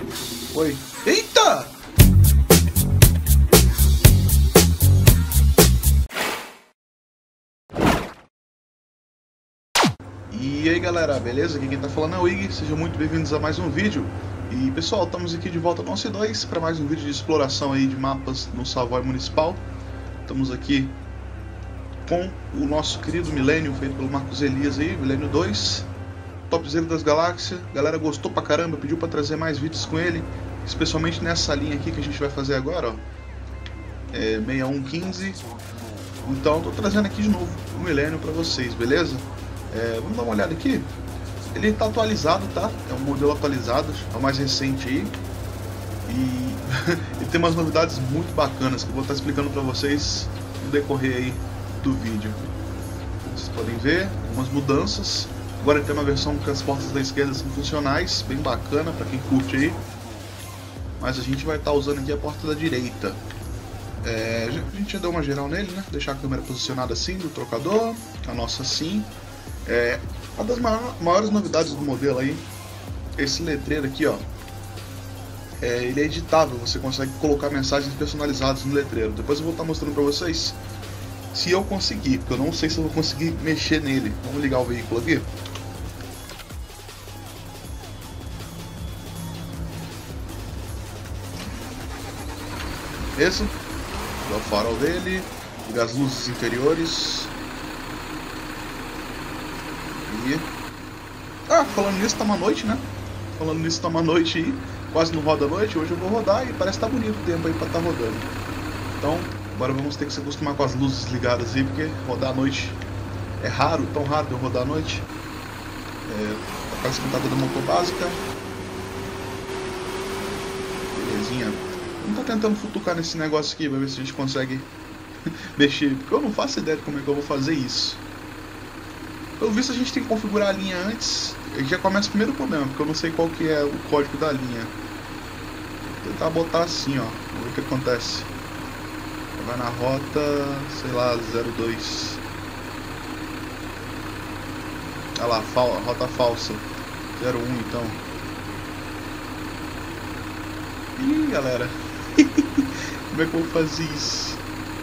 Oi. Eita! E aí galera, beleza? Aqui quem tá falando é o Ig, sejam muito bem-vindos a mais um vídeo. E pessoal, estamos aqui de volta no OC2 para mais um vídeo de exploração aí de mapas no Savoy Municipal. Estamos aqui com o nosso querido Millennium, feito pelo Marcos Elias aí, Millennium 2. Topzera das galáxias, a galera gostou pra caramba, pediu pra trazer mais vídeos com ele, especialmente nessa linha aqui que a gente vai fazer agora, ó. 6115. Então tô trazendo aqui de novo o Millennium pra vocês, beleza? Vamos dar uma olhada aqui. Ele tá atualizado, tá? É um modelo atualizado, é o mais recente aí. E ele tem umas novidades muito bacanas que eu vou estar explicando pra vocês no decorrer aí do vídeo. Vocês podem ver algumas mudanças. Agora tem uma versão que as portas da esquerda são funcionais, bem bacana para quem curte aí. Mas a gente vai estar usando aqui a porta da direita. A gente já deu uma geral nele, né? Deixar a câmera posicionada assim, do trocador, a nossa assim. Uma das maiores novidades do modelo aí, esse letreiro aqui, ó. Ele é editável, você consegue colocar mensagens personalizadas no letreiro. Depois eu vou estar mostrando para vocês se eu conseguir, porque eu não sei se eu vou conseguir mexer nele. Vamos ligar o veículo aqui. Esse é o farol dele, ligar as luzes interiores. E... falando nisso, tá uma noite, né? Falando nisso, tá uma noite aí. Quase não roda a noite, hoje eu vou rodar e parece que tá bonito o tempo aí pra tá rodando. Então, agora vamos ter que se acostumar com as luzes ligadas aí, porque rodar à noite é raro, tão raro de eu rodar à noite. A casa escutada da motor básica. Belezinha. Vamos tá tentando futucar nesse negócio aqui, pra ver se a gente consegue mexer, porque eu não faço ideia de como é que eu vou fazer isso. Pelo visto a gente tem que configurar a linha antes, e já começa o primeiro problema, porque eu não sei qual que é o código da linha. Vou tentar botar assim, ó, vamos ver o que acontece. Vai na rota, sei lá, 02. Olha lá, rota falsa, 01 então. Ih, galera, como é que eu vou fazer isso?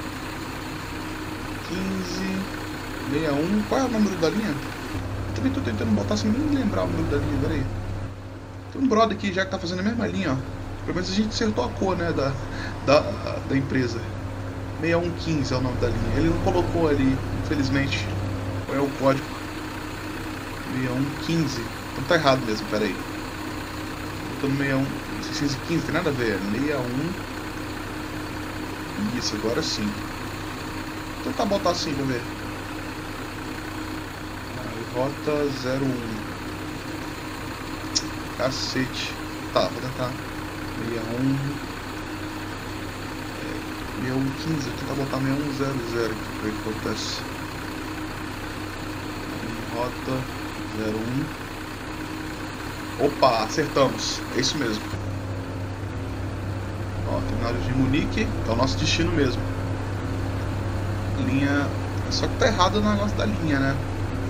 1561, qual é o número da linha? Eu também tô tentando botar sem nem lembrar o número da linha, peraí. Tem um brother aqui já que tá fazendo a mesma linha, ó. Pelo menos a gente acertou a cor, né, da empresa. 6115 é o nome da linha. Ele não colocou ali, infelizmente, qual é o código. 6115. Então tá errado mesmo, peraí. Tô no 615, tem nada a ver. 61. Isso, agora sim. Vou tentar botar assim pra ver. Rota 01. Cacete. Tá, vou tentar. 61. 6115. Vou tentar botar 6100 aqui pra ver o que acontece. Rota 01. Opa, acertamos. É isso mesmo. Ó, terminal de Munique. É o nosso destino mesmo. Linha. Só que tá errado o negócio da linha, né?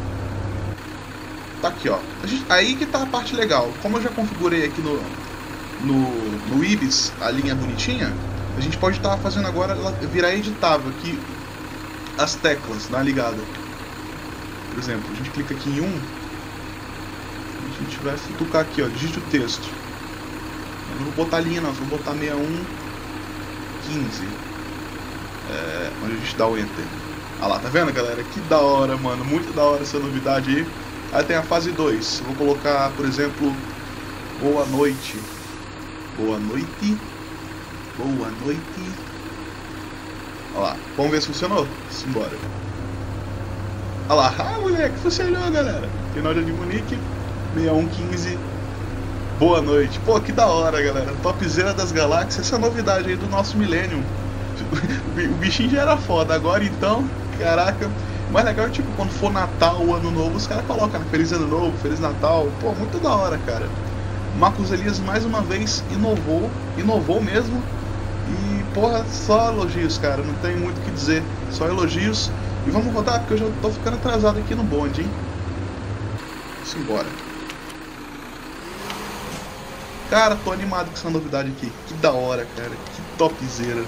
Tá aqui, ó. Aí que tá a parte legal. Como eu já configurei aqui no Ibis a linha bonitinha, a gente pode estar fazendo agora ela virar editável aqui as teclas, dá uma ligada. Por exemplo, a gente clica aqui em 1. A gente vai futucar aqui, ó, digite o texto. Eu não vou botar linha não, só vou botar 6115. Onde a gente dá o Enter. Ah lá, tá vendo, galera? Que da hora, mano. Muito da hora essa novidade aí. Aí tem a fase 2. Vou colocar, por exemplo, boa noite. Boa noite. Boa noite. Olha lá. Vamos ver se funcionou? Simbora. Olha lá. Ah, moleque, funcionou, galera. Final de Munique. 6115. Boa noite. Pô, que da hora, galera. Topzera das galáxias. Essa é a novidade aí do nosso Millennium. O bichinho já era foda. Agora então, caraca. O mais legal é tipo, quando for Natal ou Ano Novo, os caras colocam Feliz Ano Novo, Feliz Natal. Pô, muito da hora, cara. Marcos Elias mais uma vez inovou mesmo. E, porra, só elogios, cara. Não tem muito o que dizer. Só elogios. E vamos rodar, porque eu já tô ficando atrasado aqui no bonde, hein. Simbora. Cara, tô animado com essa novidade aqui. Que da hora, cara. Que topzera.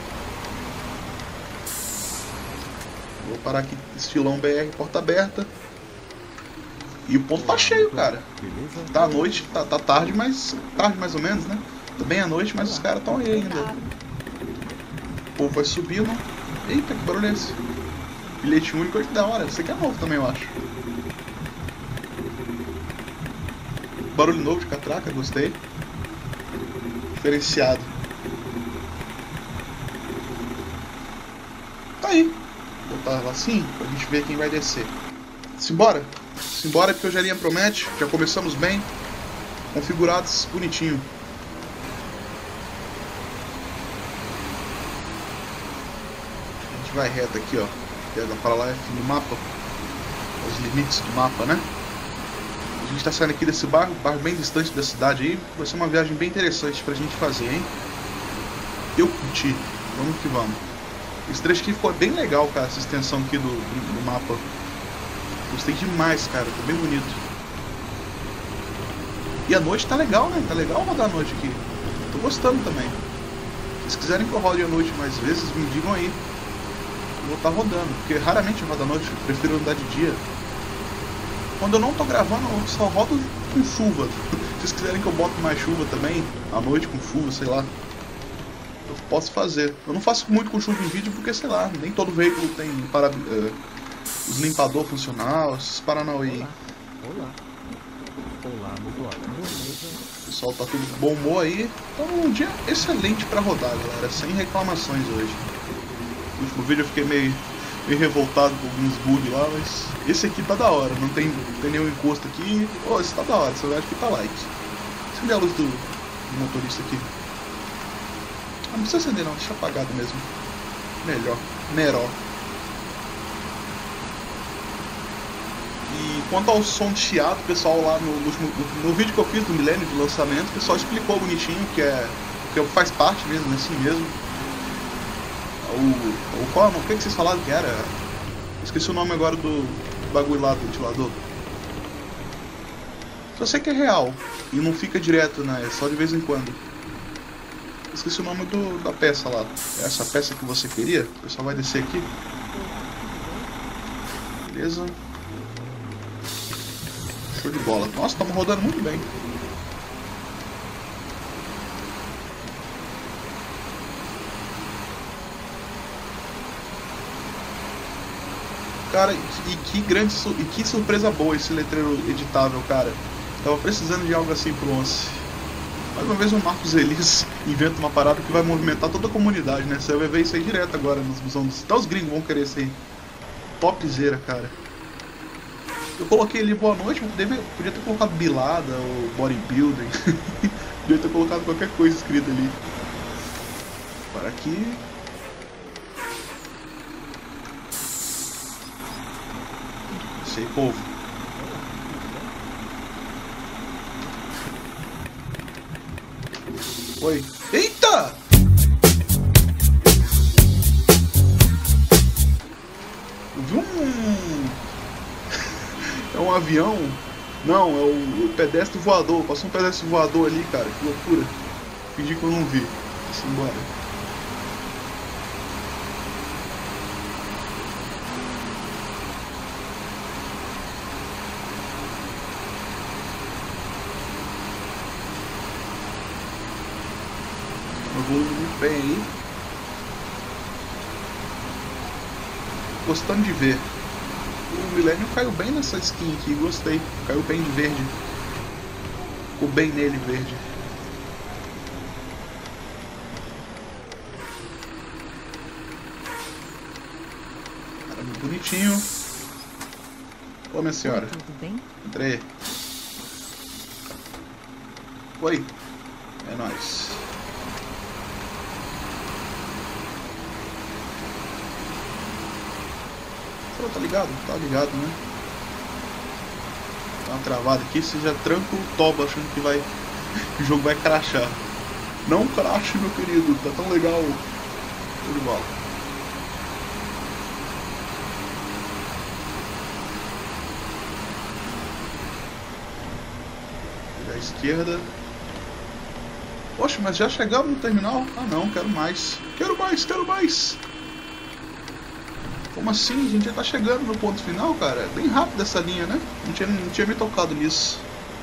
Vou parar aqui, estilão BR, porta aberta. E o ponto tá cheio, cara. Tá à noite, tá tarde, mas... Tarde mais ou menos, né? Tá bem à noite, mas os caras estão aí ainda. O povo vai subindo. Eita, que barulho é esse? Bilhete único, olha que da hora. Esse aqui é novo também, eu acho. Barulho novo de catraca, gostei. Diferenciado. Tá aí. Vou botar lá assim, pra gente ver quem vai descer. Simbora? Simbora, porque hoje a linha promete. Já começamos bem. Configurados, bonitinho. A gente vai reto aqui, ó. Pega para lá, fim do mapa. Os limites do mapa, né? A gente tá saindo aqui desse bairro bem distante da cidade aí. Vai ser uma viagem bem interessante pra gente fazer, hein? Eu curti. Vamos que vamos. Esse trecho aqui ficou bem legal, cara. Essa extensão aqui do mapa. Gostei demais, cara. Tá bem bonito. E a noite tá legal, né? Tá legal rodar a noite aqui. Tô gostando também. Se vocês quiserem que eu rode a noite mais vezes, me digam aí. Eu vou estar rodando, porque raramente eu rodo à noite. Eu prefiro andar de dia. Quando eu não tô gravando, eu só rodo com chuva. Se vocês quiserem que eu bote mais chuva também, à noite com chuva, sei lá, eu posso fazer. Eu não faço muito com chuva em vídeo porque, sei lá, nem todo veículo tem os limpador funcional, esses paranauê. Olá, O pessoal tá tudo bom humor aí. Então um dia excelente pra rodar, galera, sem reclamações hoje. No último vídeo eu fiquei meio revoltado com alguns bugs lá, mas esse aqui tá da hora, não tem nenhum encosto aqui. Oh, esse tá da hora, você vai que tá like. Acender a luz do motorista aqui. Ah, não precisa acender não, deixa apagado mesmo. Melhor. E quanto ao som de chiado, o pessoal lá no vídeo que eu fiz do Milênio de lançamento, o pessoal explicou bonitinho que faz parte mesmo, assim mesmo. O que vocês falaram que era? Esqueci o nome agora do bagulho lá do ventilador. Só sei que é real e não fica direto, né? É só de vez em quando. Esqueci o nome da peça lá. Essa peça que você queria. O pessoal vai descer aqui. Beleza. Show de bola. Nossa, estamos rodando muito bem. Cara, que surpresa boa esse letreiro editável, cara. Tava precisando de algo assim pro Once. Mais uma vez o Marcos Elias inventa uma parada que vai movimentar toda a comunidade, né? Você vai ver isso aí direto agora nos busões. Até os gringos vão querer isso aí. Topzera, cara. Eu coloquei ali boa noite, mas podia ter colocado bilada ou bodybuilding. Podia ter colocado qualquer coisa escrita ali. Para aqui. Sei, povo. Oi. Eita! Eu vi É um avião? Não, é o pedestre voador. Passou um pedestre voador ali, cara. Que loucura. Fingi que eu não vi. Simbora. Eu vou muito bem aí. Gostando de ver. O Millennium caiu bem nessa skin aqui, gostei. Caiu bem de verde. Ficou bem nele verde. Cara, muito bonitinho. Ô, minha senhora. tudo bem? Entrei. Oi. É nóis. Tá ligado? Tá ligado, né? Dá uma travada aqui, você já tranca o toba achando que que o jogo vai crashar. Não crash, meu querido, tá tão legal. Show de bola. Pegar a esquerda. Poxa, mas já chegamos no terminal? Ah não, quero mais. Quero mais, quero mais. Como assim? A gente já tá chegando no ponto final, cara. É bem rápido essa linha, né? Não tinha me tocado nisso.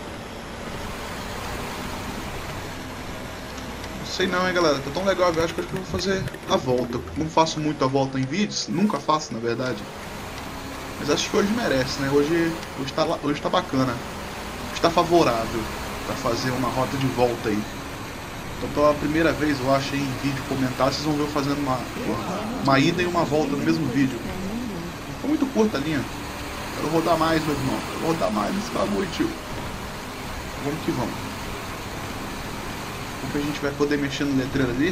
Não sei não, hein, galera. Tá tão legal a viagem que eu acho que eu vou fazer a volta. Não faço muito a volta em vídeos. Nunca faço, na verdade. Mas acho que hoje merece, né? Hoje tá bacana. Hoje tá favorável pra fazer uma rota de volta aí. Então pela primeira vez, eu acho, em vídeo comentar, vocês vão ver eu fazendo uma ida e uma volta no mesmo vídeo. Ficou muito curta a linha. Quero rodar mais, meu irmão. Quero rodar mais nesse bagulho, tio. Vamos que vamos. Como que a gente vai poder mexer no letreiro ali?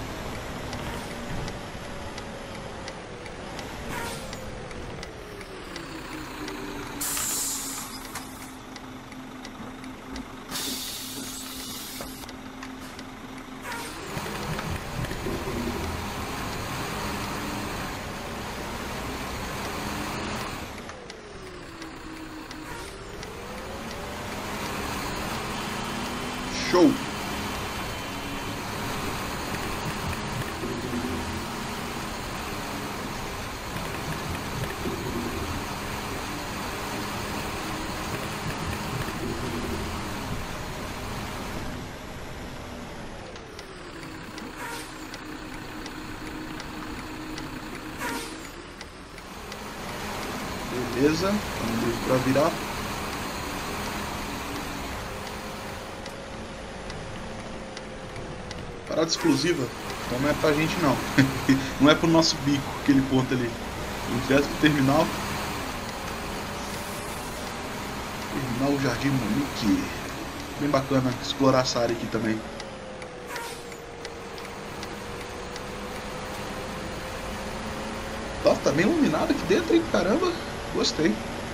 Show! Beleza, vamos livre para virar. Parada exclusiva, então não é pra gente não. Não é pro nosso bico, aquele ponto ali. Direto pro terminal. Terminal Jardim Monique. Bem bacana explorar essa área aqui também. Nossa, tá bem iluminado aqui dentro, hein? Caramba, gostei.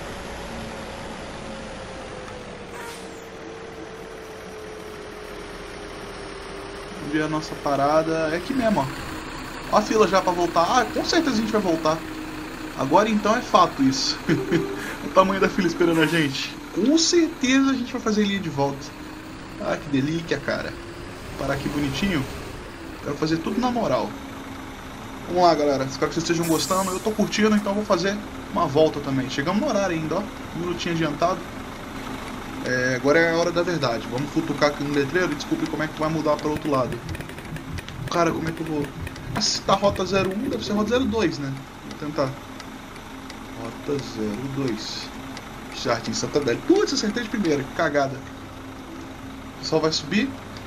A nossa parada é aqui mesmo, ó. Ó a fila já pra voltar. Ah, com certeza a gente vai voltar. Agora então é fato isso. O tamanho da fila esperando a gente. Com certeza a gente vai fazer linha de volta. Ah, que delícia, cara. Vou parar aqui bonitinho. Quero fazer tudo na moral. Vamos lá, galera. Espero que vocês estejam gostando. Eu tô curtindo, então vou fazer uma volta também. Chegamos no horário ainda, ó. Um minutinho adiantado. Agora é a hora da verdade. Vamos futucar aqui no letreiro e descobrir como é que vai mudar para o outro lado. Cara, como é que eu vou... Ah, se tá rota 01, deve ser rota 02, né? Vou tentar. Rota 02. Jardim Santa Adélia. Putz, acertei de primeira. Que cagada. O pessoal vai subir.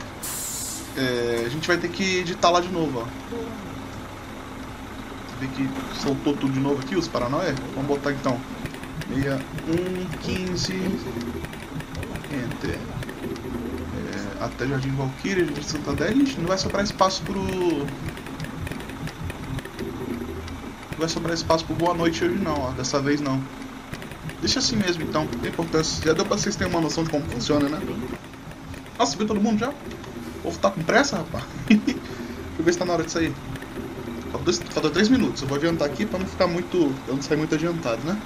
A gente vai ter que editar lá de novo, ó. Você vê que soltou tudo de novo aqui, os paranoia? Vamos botar então. 61, 15... Enter. Até Jardim Valquíria, Jardim Santa Adélia. Ixi, não vai sobrar espaço pro... Não vai sobrar espaço pro Boa Noite hoje não, ó. Dessa vez não. Deixa assim mesmo então, tem importância. Já deu pra vocês terem uma noção de como funciona, né? Nossa, subiu todo mundo já? O povo tá com pressa, rapaz? Deixa eu ver se tá na hora de sair. Falta 3 minutos. Eu vou adiantar aqui pra não ficar muito... Eu não sair muito adiantado, né?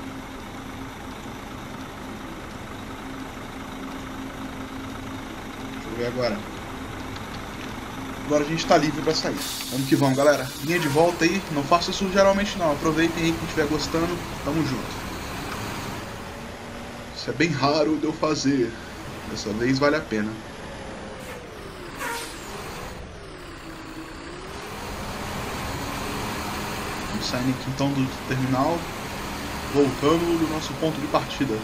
Ver agora. Agora a gente tá livre pra sair. Vamos que vamos, galera. Linha de volta aí. Não faça isso geralmente não. Aproveitem aí quem estiver gostando. Tamo junto. Isso é bem raro de eu fazer. Dessa vez vale a pena. Vamos saindo aqui então do terminal. Voltando do nosso ponto de partida.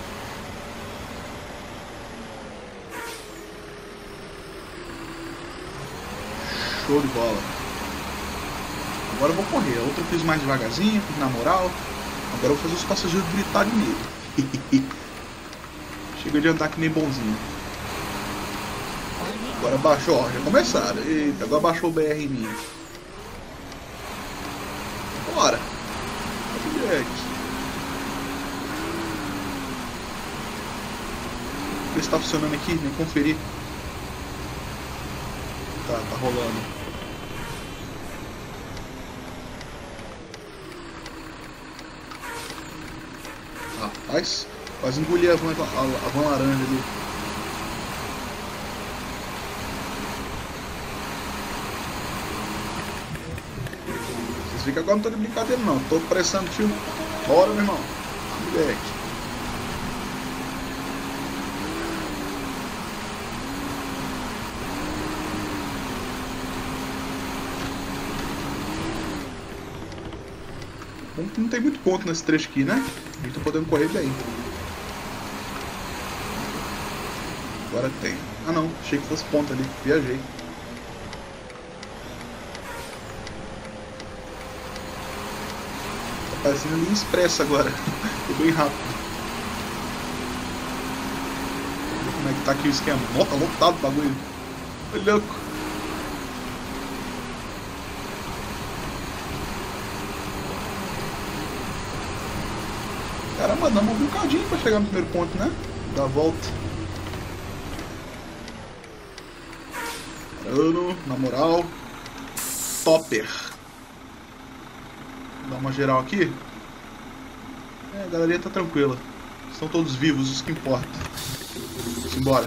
Show de bola. Agora eu vou correr. A outra eu fiz mais devagarzinho, fiz na moral. Agora eu vou fazer os passageiros gritar de medo. Chega de andar que nem bonzinho. Agora baixou, ó. Já começaram. Eita, agora baixou o BR em mim. Bora. Ver se tá funcionando aqui, nem conferir. Tá rolando. Rapaz, quase engoli a van laranja ali. Vocês viram que agora não tô de brincadeira não. Tô pressando, tio. Bora, meu irmão. Moleque. Não tem muito ponto nesse trecho aqui, né? A gente tá podendo correr bem. Agora tem. Ah não, achei que fosse ponto ali. Viajei. Tá parecendo linha expressa agora. Tô bem rápido. Olha como é que tá aqui o esquema. Ó, tá lotado o bagulho. Olha louco. Caramba, dá um bocadinho pra chegar no primeiro ponto, né? Dá a volta. Parando, na moral. Topper. Dá uma geral aqui. É, a galerinha tá tranquila. Estão todos vivos, isso que importa. Simbora.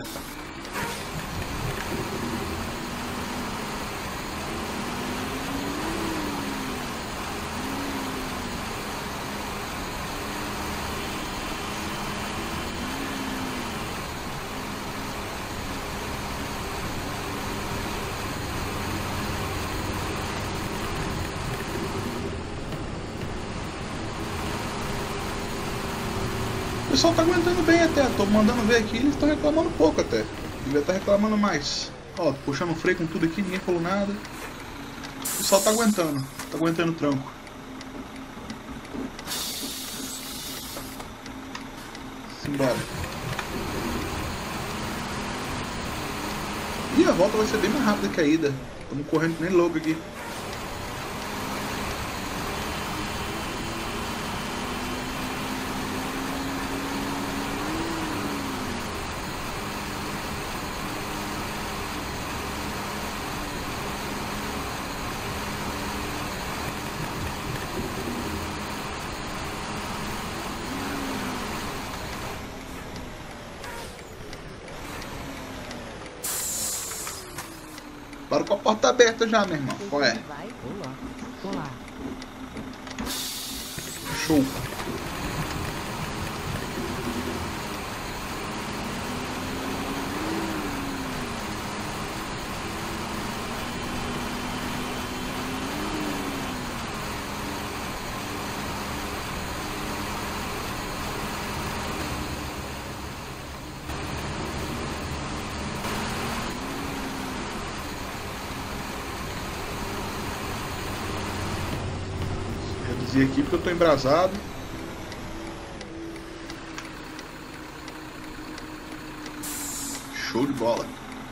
O pessoal tá aguentando bem até, tô mandando ver aqui, eles estão reclamando pouco até. Devia estar reclamando mais. Ó, puxando o freio com tudo aqui, ninguém falou nada. O pessoal tá aguentando o tranco. Simbora. E a volta vai ser bem mais rápida que a ida. Estamos correndo que nem louco aqui. Bora com a porta aberta já, meu irmão. Qual é? Olá. Show. Reduzir aqui porque eu tô embrasado. Show de bola.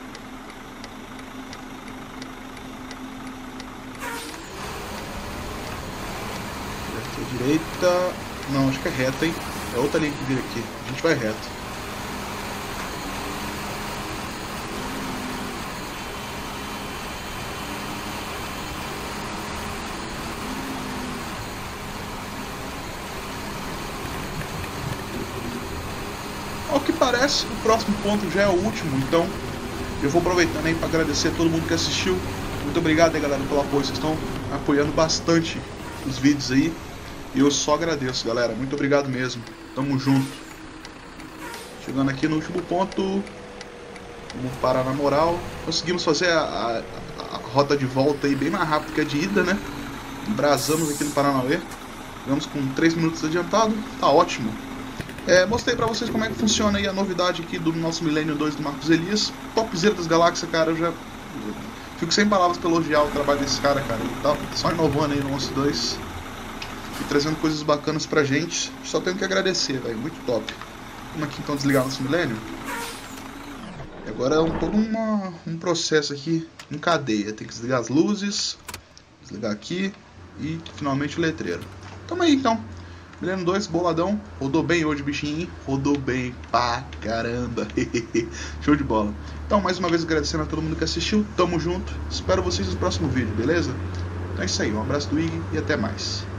Direita. Não, acho que é reta, hein? É outra linha que vira aqui. A gente vai reto. Ao que parece, o próximo ponto já é o último, então eu vou aproveitando aí para agradecer a todo mundo que assistiu. Muito obrigado aí, galera, pelo apoio. Vocês estão apoiando bastante os vídeos aí. E eu só agradeço, galera. Muito obrigado mesmo. Tamo junto. Chegando aqui no último ponto. Vamos parar na moral. Conseguimos fazer a rota de volta aí bem mais rápido que a de ida, né? Embrasamos aqui no Paranauê. Vamos com 3 minutos adiantado. Tá ótimo. Mostrei pra vocês como é que funciona aí a novidade aqui do nosso Millennium 2 do Marcos Elias. Topzera das galáxias, cara. Eu já fico sem palavras pra elogiar o trabalho desse cara, cara. Ele tá só inovando aí no Monster 2 e trazendo coisas bacanas pra gente. Só tenho que agradecer, velho. Muito top. Vamos aqui então desligar nosso Millennium. E agora é todo um processo aqui em cadeia. Tem que desligar as luzes, desligar aqui e finalmente o letreiro. Tamo aí então. Millennium 2, boladão. Rodou bem hoje, bichinho. Rodou bem pra caramba. Show de bola. Então, mais uma vez agradecendo a todo mundo que assistiu. Tamo junto. Espero vocês no próximo vídeo, beleza? Então é isso aí. Um abraço do Ig e até mais.